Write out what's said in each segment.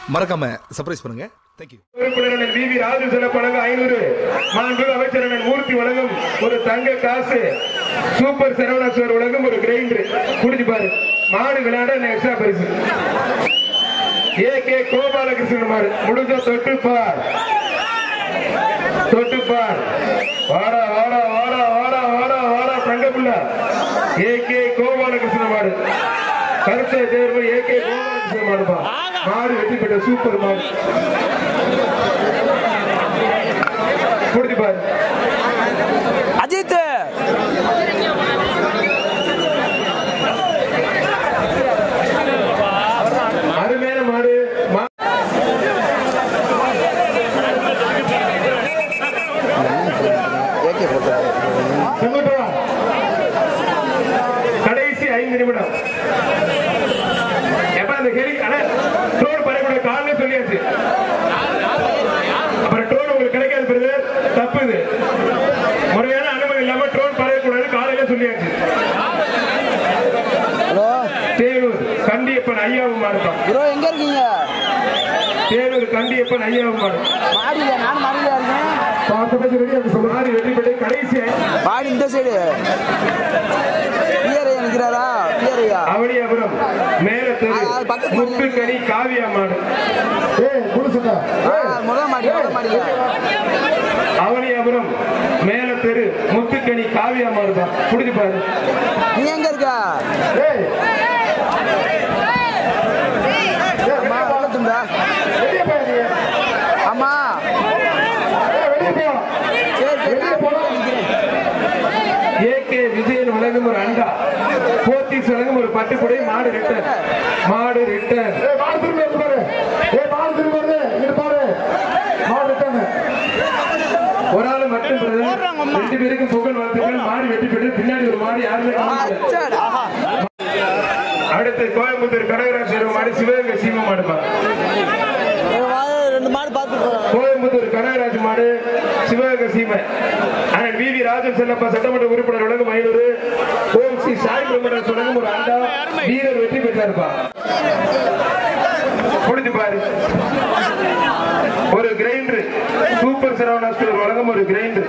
மறக்காம சர்ப்ரைஸ் பண்ணுங்க. தேங்க்யூ. உறுப்பினர் வி. ராஜு செல்ல வழங்கும் 500. மாண்புமிகு அமைச்சர் மூர்த்தி வழங்கும் ஒரு தங்க காசு. சூப்பர் சரவணாஸ்வர் வழங்கும் ஒரு கிரைண்டர். குடிச்சு பாரு. மாடு விளையாட எக்ஸ்ட்ரா பரிசு. ஏ.கே. கோபாலகிருஷ்ணன் மாடு முடிஞ்ச தொட்டு பார். வாடா வாடா வாடா வாடா வாடா வாடா தங்கப்புள்ள. ஏ.கே. கோபாலகிருஷ்ணன் மாடு. கருத்தை தேர்வு ஏ.கே. கோபாலகிருஷ்ணன் மாடுப்பா. மாடு வெற்றி பெற்ற சூப்பர் மாடு. குடிச்சு பாரு. அஜித் அருமையான மாடு. கடைசி 5 நிமிடம். எப்ப அந்த ட்ரோன் பறக்கூடிய காலையில சொல்லியாச்சு. அப்புறம் ட்ரோன் உங்களுக்கு கிடைக்காது பிறகு தப்பு. இது முறையான அனுமதி இல்லாம ட்ரோன் பறக்கக்கூடாது. காலையில சொல்லியாச்சு. தேனூர் கண்டியப்பன் ஐயாவும் மாறுதான். எங்க இருக்கீங்க? தேனூர் கண்டியப்பன் ஐயாவும் மாறு. மாடியில நான் மாடியில இருக்கேன். மாறி வெற்றி பெற்று கடைசி மாடி இந்த சைடு பியரையா நிக்கிறாரா? பியரையா அவனியாபுரம் மேல தெரு முத்துக்கனி காவியா மாடு. முதல் மாடியில அவனியாபுரம் மேல தெரு முத்துக்கனி காவியா மாடு தான். குடிச்சு பாரு. நீ எங்க இருக்க? ஆமா ஏ.கே. விஜயன் வழங்கும் ஒரு அண்டா. போத்தீஸ் வழங்கும் ஒரு பட்டுப்புடை. மாடு ரிட்டர்ன். ஒரு ஆளு மட்டும் 2 பேருக்கும் புகழ் வாழ்த்துக்கள். மாடு வெற்றி பெற்று பின்னாடி ஒரு மாடு யாருமே. அடுத்து கோயம்புத்தூர் கடகராஜ் மாடு சிவகங்கை சீம மாடுப்பா. கோயம்புத்தூர் கடகராஜ் மாடு சிவகங்கை சீமை. ஆனால் வி. ராஜன் செல்லப்பா சட்டமன்ற உறுப்பினர் வழங்கும் 500. ஓம் ஸ்ரீ சாய் பிரம்மணன் வழங்கும் ஒரு அண்டா. வீரர் வெற்றி பெற்றாருப்பா. குடிச்சு பாரு. ஒரு கிரைண்டர். சூப்பர் சரவணாஸ்வர் வழங்கும் ஒரு கிரைண்டர்.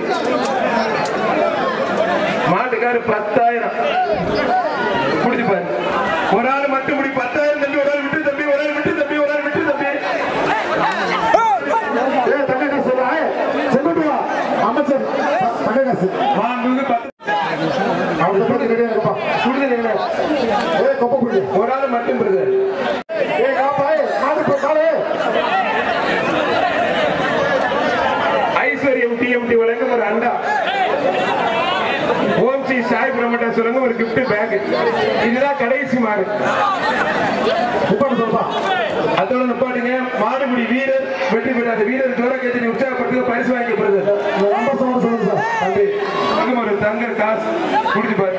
மாட்டுக்காரு 10,000. குடிச்சு பாரு. ஒரு ஆள் மட்டும் முடி 10,000 தம்பி. ஒரு ஆள் விட்டு தம்பி. ஒரு ஆள் விட்டு தம்பி. ஒரு ஆள் விட்டு தம்பி. அமைச்சர் ஒரு ஆள் மட்டும் ஐஸ்வர்யம் டிஎம்டி வழங்கும் ஒரு அண்டா. ஓம் ஸ்ரீ சாய் பிரம்மட்டா சொல்லுங்க ஒரு கிஃப்ட் பேக். இதுதான் கடைசி மாடு. அதோட நிப்பாட்டுங்க. மாடுபிடி வீரர் வெற்றி பெற்றார். வீரர் ஜோர கேட்டு உற்சாகப்படுத்த பரிசு வாங்கப்படுது. ஒரு தங்க காசு. குடிச்சு பாரு.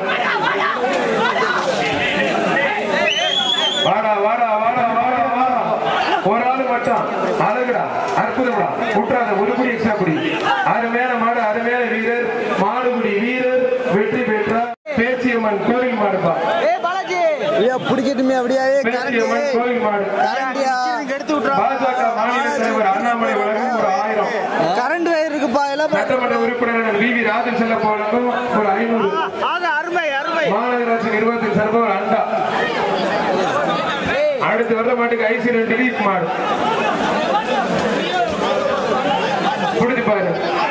வாடா வாடா வாடா வாடா வாடா. ஒரு ஆளு மட்டும் அழகுடா. அற்புதம்டா. குற்றாத ஒருபடி எக்ஸ்ட்ரா குடி. அருமையான மாடு. அருமையான வீரர். மாடுபிடி வீரர் வெற்றி பெற்றார். பேச்சியம்மன் கோயில் மாடுப்பா. பிடிக்கட்டுமே அப்படியே பேச்சியம்மன் கோயில் மாடு. பாஜக மாநில தலைவர் அண்ணாமலை வழங்கும் ஒரு 1000. கரண்ட் வயர் இருக்குப்பா. சட்டமன்ற உறுப்பினர் வி. ராஜன் செல்லப்பா வழங்கும் ஒரு 500. மாநகராட்சி நிர்வாகத்தின் சார்பாக ஒரு அண்டா. அடுத்து வர மாட்டுக்கு ஐசிஎல் டிலீட் மாடு. குடிச்சு பாரு.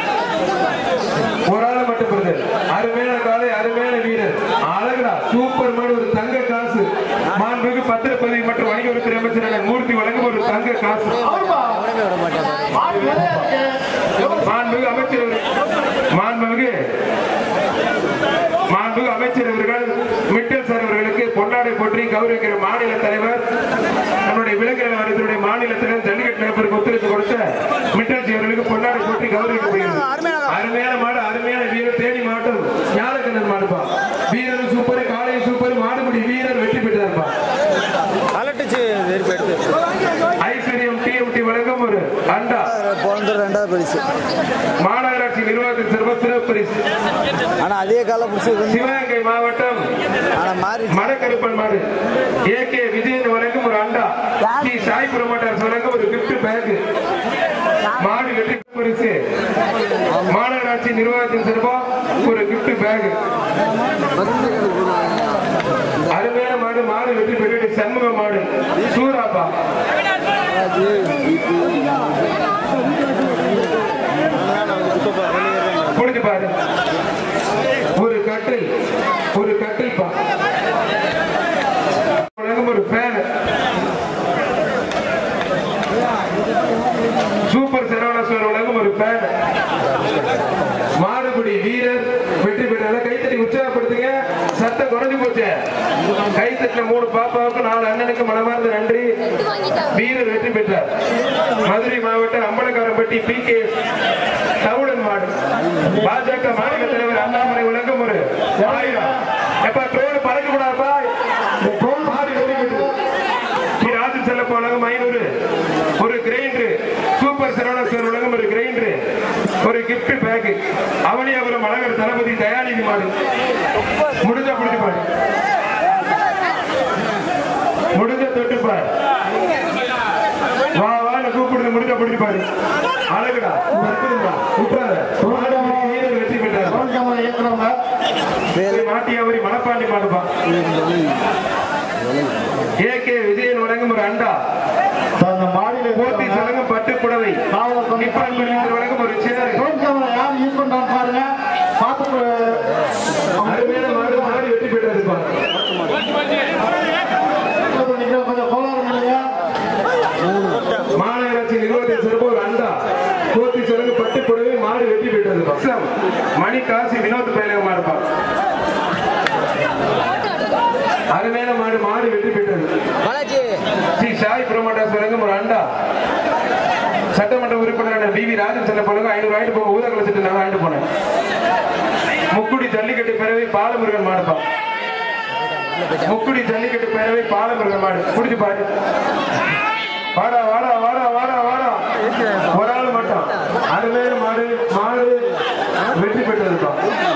ஒரு ஆள் மட்டும் வருது. அருமையான காலை. அருமையான வீரர். அழகுடா. சூப்பர் மாடு. ஒரு தங்க காசு. மாண்புமிகு பத்திரப்பதிவு மற்றும் வணிக உறுப்பினர் அமைச்சர் மூர்த்தி வழங்கும் ஒரு தங்க காசு. மாண்புமிகு அமைச்சர் அவர்கள் மிட்டல் சார் அவர்களுக்கு பொன்னாடை போற்றி கௌரவிக்கிற மாநில தலைவர் நம்முடைய விலங்கின வாரியத்தினுடைய மாநில தலைவர் ஜல்லிக்கட்டு நபருக்கு ஒத்துழைப்பு கொடுத்த மிட்டல் ஜி அவர்களுக்கு பொன்னாடை போற்றி கௌரவிக்கப்படுகிறது. அருமையான மாடு. அருமையான வீரர். தேனி மாவட்டம் ஞானக்கண்ணன் மாடுப்பா. வீரர் சூப்பர். காலை சூப்பர். மாடுபிடி வீரர் வெற்றி பெற்றார்ப்பா. ஐஸ்வர்யம் டிஎம்டி வழங்கும் ஒரு அண்டா. 2வது பரிசு. மாநகராட்சி நிர்வாகத்தின் சிறப்பு பரிசு. ஆனா அதே கால பிடிச்சது சிவகங்கை மாவட்டம் மடக்கருப்பன் மாடு ஏகே விஜயன் வழங்கும் ஒரு அண்டா, ஸ்ரீ சாய் புரமோட்டர்ஸ் வழங்கும் ஒரு கிஃப்ட் பேக். மாடு வெற்றி பரிசு மாநகராட்சி நிர்வாகத்தின் சார்பா ஒரு கிஃப்ட் பேக். அருமையான மாடு, மாடு வெற்றி பெற்று சண்முக மாடு சூராப்பா. புடிச்சு பாரு, ஒரு கட்டில், ஒரு கட்டில் பா ஒரு ஃபேன். சூப்பர் சரவணேஸ்வரர் வழங்கும் ஒரு ஃபேன். மாடுபிடி வீரர் வெற்றி பெற்ற கைத்தட்டி உற்சாகப்படுத்துங்க. சத்தம் குறைஞ்சு போச்சு. கைத்தட்டின 3 பாப்பாவுக்கு 4 அண்ணனுக்கு மனமார்ந்த நன்றி. வீரர் வெற்றி பெற்றார். மதுரை மாவட்டம் அம்பலக்காரம்பட்டி PK தவுடன் மாடு. பாஜக மாநில தலைவர் அண்ணாமலை வழங்கும் ஒரு 1000. எப்ப ட்ரோன் பறக்க கூடாதுப்பா. மாடு வெற்றி பெற்று ஸ்ரீ ராஜு செல்லப்ப வழங்கும் 500. ஒரு கிரைண்டர் சூப்பர் சரவணேஸ்வரர் வழங்கும் ஒரு கிரைண்டர், ஒரு கிஃப்ட் பேக். அவனியாபுரம் அழகர் தளபதி தயாநிதி மாடு. முடிஞ்சா பிடிச்சு பாரு, முடிஞ்ச தொட்டு பாரு, வா வான்னு கூப்பிடுது. முடிஞ்சா பிடிச்சு பாரு, அழகுடா விட்டுறாத. வீரர் வெற்றி பெற்றார். மாட்டியாவரி மணப்பாண்டி மாடுப்பா. ஏகே விஜயன் வழங்கும் ஒரு அண்டா, போட்டி சலங்கம் பட்டு புடவை, வழங்கும் ஒரு சேர். அருமையான மாடு, மாடு வெற்றி பெற்றதுப்பா. மாநகராட்சி நிர்வாகத்தின் சிறப்பு ஒரு அண்டா, போட்டி சலங்கு பட்டு புடவை, மாடு வெற்றி பெற்றது. பக்ஷம் மணி காசி வினோத் பேலக மாடுப்பா. அருமையான மாடு, மாடு வெற்றி பெற்றது. ஸ்ரீ சாய் புரமோட்டர்ஸ் வழங்கும் ஒரு அண்டா, சட்டமன்ற உறுப்பினர் BV ராஜன் செல்ல போல 500 வாங்கிட்டு போக ஊதா கலச்சிட்டு நான் வாங்கிட்டு போனேன். முக்குடி ஜல்லிக்கட்டு பேரவை பாலமுருகன் மாடுப்பா. முக்குடி ஜல்லிக்கட்டு பேரவை பாலமுருகன் மாடு. குடிச்சு பாரு, வாடா வாடா வாடா வாடா வாடா. ஒரு ஆள் மட்டும். அருமையான மாடு, மாடு வெற்றி பெற்றதுப்பா.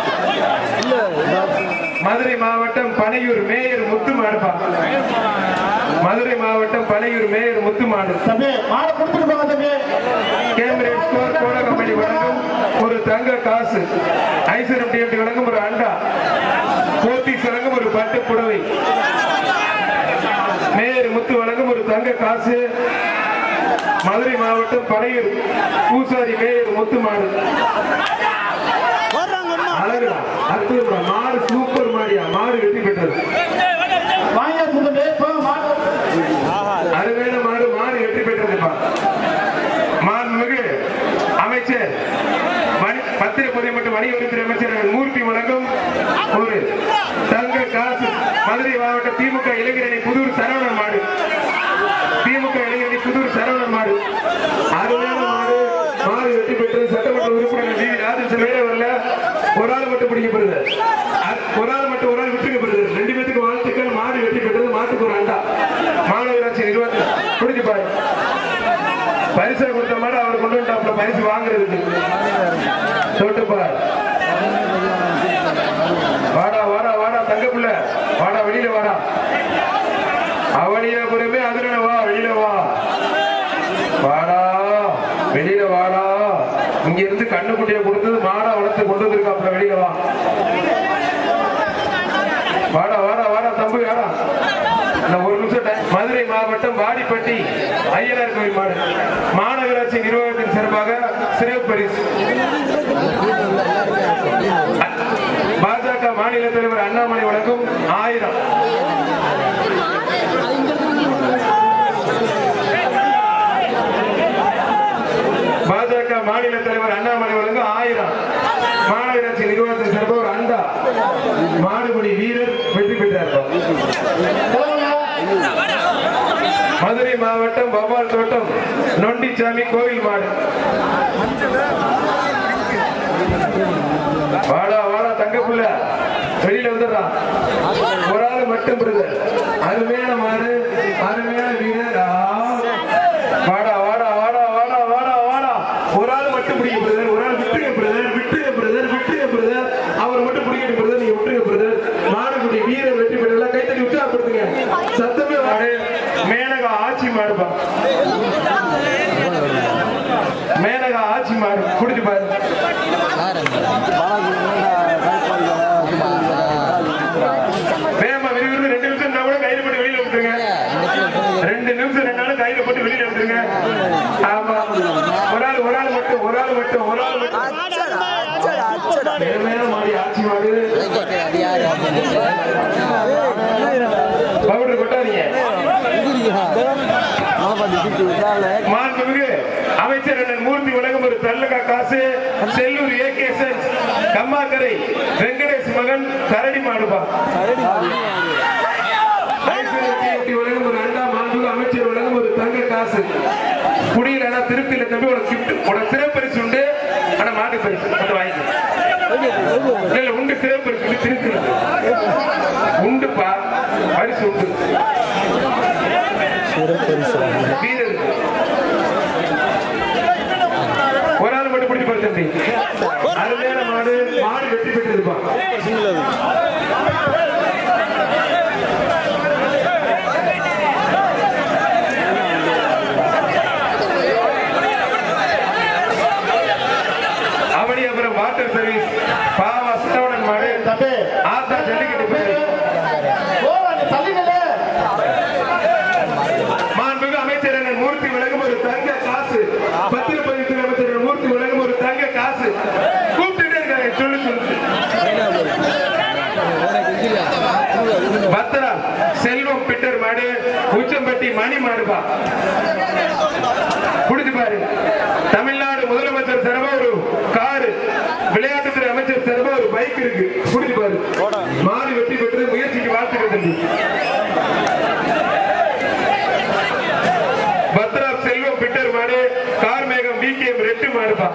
மதுரை மாவட்டம் பனையூர் மேயர் முத்து மாடுப்பா. மதுரை மாவட்டம் பனையூர் மேயர் முத்து மாடு. கேம்பிரிட்ஜ் ஸ்கோர் கோட கம்பெனி வழங்கும் ஒரு தங்க காசு, ஐஸ்வரம் டிஎம்டி வழங்கும் ஒரு அண்டா, போத்தீஸ் வழங்கும் ஒரு பட்டு புடவை, மேயர் முத்து வழங்கும் ஒரு தங்க காசு. மதுரை மாவட்டம் பனையூர் பூசாரி மேயர் முத்து மாடு. அழகுடா, அற்புதம். மாடு சூப்பர் மாடியா, மாடு வெற்றி பெற்றது. அருமையான மாடு, மாடு வெற்றி பெற்றதுப்பா. மாண்புமிகு அமைச்சர் பத்திரப்பதிவு மற்றும் வணிகத்துறை அமைச்சர் மூர்த்தி வழங்கும் ஒரு தங்க காசு. மதுரை மாவட்ட திமுக இளைஞரணி புதூர் சரவணன் மாடு. திமுக இளைஞரணி புதூர் சரவணன் மாடு. அருமையான மாடு, மாடு வெற்றி பெற்றது. சட்டமன்ற உறுப்பினர் BV ராஜன் செல்ல வரல, ஒரு ஆள் மட்டும் பிடிக்கப்படுது. ஒரு ஆள் மட்டும், ஒரு ஆள் விட்டுக்கப்படுது. 2 பேருக்கு வாழ்த்துக்கள். மாடு வெற்றி பெற்றது. மாட்டுக்கு ஒரு அண்டா. மாநகராட்சி நிர்வாகம் பிடிச்சு பாரு. பரிசை கொடுத்த மாடு அவர் கொண்டு வந்தாப்புல பரிசு வாங்குறதுக்கு. தொட்டு பாரு. வாடா வாடா வாடா தங்க புள்ள, வாடா வெளியில வாடா. அவனியாபுரமே அதிரன வா, வெளியில வா, வாடா வெளியில வாடா. இங்க இருந்து கண்ணுக்குட்டியை கொடுத்தது மாடா வளர்த்து கொண்டு வந்திருக்காப்புல. வெளியில வா, வாடா வாடா வாடா தம்பு வாடா. ஒரு நிமிஷம். மதுரை மாவட்டம் வாடிப்பட்டி ஐயனார் கோயில் மாடு. மாநகராட்சி நிர்வாகத்தின் சார்பாக சிறப்பு பரிசு. பாஜக மாநில தலைவர் அண்ணாமலை வழங்கும் 1000. பாஜக மாநில தலைவர் அண்ணாமலை வழங்கும் 1000. மாநகராட்சி நிர்வாகத்தின் சார்பாக ஒரு அண்டா, மாடுபிடி வீரர் வெற்றி பெற்றார். மதுரை மாவட்டம் பவால் தோட்டம் நொண்டிச்சாமி கோவில் மாடு. வாடா வாடா தங்க புள்ள, வெளியில வந்துடுறான். ஒரு ஆள் மட்டும் பிரதர். அருமையான மாடு, அருமையான வீரர். வாடா வாடா வாடா வாடா வாடா வாடா. ஒரு ஆள் மட்டும் பிடிக்க பிரதர், ஒரு ஆள் விட்டுங்க பிரதர், விட்டுங்க பிரதர், விட்டுங்க பிரதர். அவர் மட்டும் பிடிக்க மாடுப்பா. மேனகா ஆட்சி மாடு குடிச்சு பாரு. வேமா விரிவிருந்து 2 நிமிஷம் கூட கையில போட்டு வெளியில விட்டுருங்க. 2 நிமிஷம் 2 நாள் கையில போட்டு வெளியில விட்டுருங்க. ஆமா, ஒரு ஆள் மட்டும் மேல மாடி ஆட்சி மாடு. பவுடர் கொட்டாதீங்க. மாண்புமிகு அமைச்சர் மூர்த்தி வழங்கும் ஒரு தள்ளுகா காசு செல்லூர் ஏகேசன் கம்மாக்கரை வெங்கடேஷ் மகன் கரடி மாடுபா. வழங்கும் ஒரு அண்டா. மாண்புமிகு அமைச்சர் வழங்கும் ஒரு தங்க காசு குடியில். ஆனா திருப்தியில தம்பி உனக்கு கிஃப்ட், உனக்கு சிறப்பரிசு உண்டு. ஆனா மாட்டு பரிசு அது வாங்கி உண்டு. சிறப்பரிசு திருப்தி உண்டுப்பா, பரிசு உண்டு. ஒரு ஆள் மட்டும் பிடிச்சு பாரு தம்பி. அருமையான மாடு. மாடு வெற்றி பெற்றிருப்பா. அவனி அப்புறம் வாட்டர் சர்வீஸ் பாவா சித்தவனன் மாடு ஆத்தா ஜல்லிக்கட்டு பேரு. மாண்புமிகு அமைச்சர் மூர்த்தி வழங்கும் ஒரு தங்க காசு. பத்திரப்பதிவுத்துறை அமைச்சர் மூர்த்தி வழங்கும் ஒரு தங்க காசு. கூப்பிட்டுட்டே இருக்காங்க சொல்லு. பத்திரா செல்வம் பிட்டர் மாடு உச்சம்பட்டி மணி மாடுபா. குடிச்சு பாரு. தமிழ்நாடு முதலமைச்சர் சார்பா ஒரு காரு, விளையாட்டுத்துறை அமைச்சர் சார்பா ஒரு பைக் இருக்கு. குடிச்சு பாரு. மாடு வெற்றி பெற்று முயற்சிக்கு வாழ்த்துக்கள் தம்பி. பத்ரா செல்வம் பிட்டர் மாடு கார்மேகம் விகேஎம் ரெட்டு மாடுபா.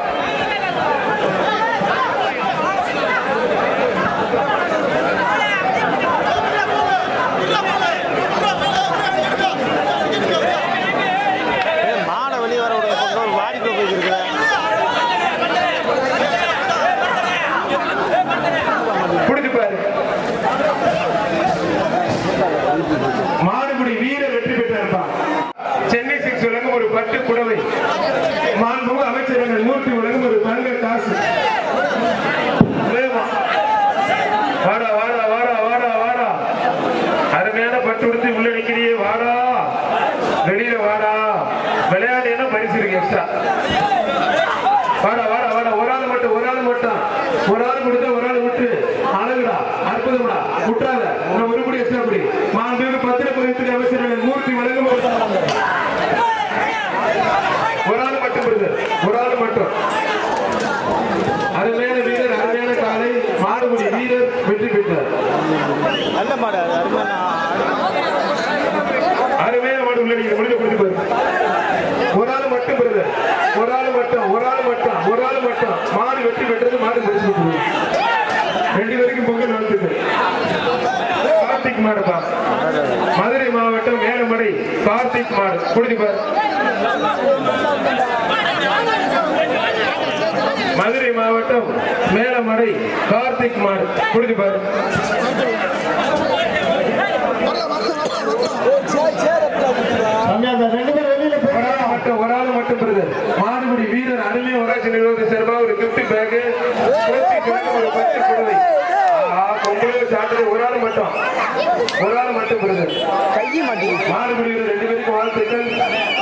மாடுபடி வீரர் வெற்றி பெற்றார். சென்னை சிக்ஸ் வழங்கும் ஒரு பட்டு புடவை. மாண்புமிகு அமைச்சர் மூர்த்தி வழங்கும் ஒரு தங்க காசு. வாடா வாடா வாடா வாடா வாடா. அருமையான பட்டு உடுத்தி உள்ள நிக்கிறியே. வாடா வெளியில வாடா. விளையாடு என்ன பரிசு இருக்கு எக்ஸ்ட்ரா. வாடா வாடா வாடா. ஒரு ஆள் மட்டும் கொடுத்த ஒரு ஆள் விட்டு அழகுடா. அற்புதம்டா. விட்டுறாத. ஒரு படி எக்ஸ்ட்ரா படி. மாண்புமிகு பத்திரப்பதிவுத்துறை அமைச்சர் மூர்த்தி வழங்கும் ஒரு ஆள் மட்டும் ஒரு ஆள் மட்டும். அருமையான வீரர், அருமையான காலை. மாடுபடி வீரர் வெற்றி பெற்றார். அருமையான மாடு உள்ள நீங்க முடிஞ்ச கொடுத்து பாரு. ஒரு ஆள் மட்டும் மாடு வெற்றி பெற்றது. மாடு பரிசு கொடுத்து 2 பேருக்கும் பொங்கல் வாழ்த்துது. கார்த்திக் மாடுப்பா. மதுரை மாவட்டம் மேலமடை கார்த்திக் மாடு குடிச்சு பாரு. மதுரை மாவட்டம் மேலமடை கார்த்திக் மாடு குடிச்சு பாரு. ஒரு ஆள் மட்டும் பிரதர். மாடுபடி வீரர் அருமை ஊராட்சி நிர்வாக சார்பா ஒரு கிஃப்ட் பேக், ஒரு பத்து புடவை. சாப்பிட்டு ஒரு ஆள் மட்டும் பிரதர். மாடுபடி வீரர் 2 பேருக்கும் வாழ்த்துக்கள்.